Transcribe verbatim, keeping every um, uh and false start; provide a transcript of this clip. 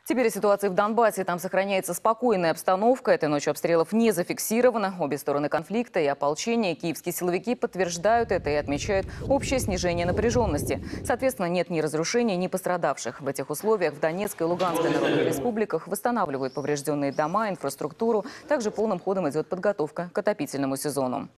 Теперь о ситуации в Донбассе. Там сохраняется спокойная обстановка. Этой ночью обстрелов не зафиксировано. Обе стороны конфликта и ополчение, киевские силовики подтверждают это и отмечают общее снижение напряженности. Соответственно, нет ни разрушений, ни пострадавших. В этих условиях в Донецкой и Луганской народных республиках восстанавливают поврежденные дома, инфраструктуру. Также полным ходом идет подготовка к отопительному сезону.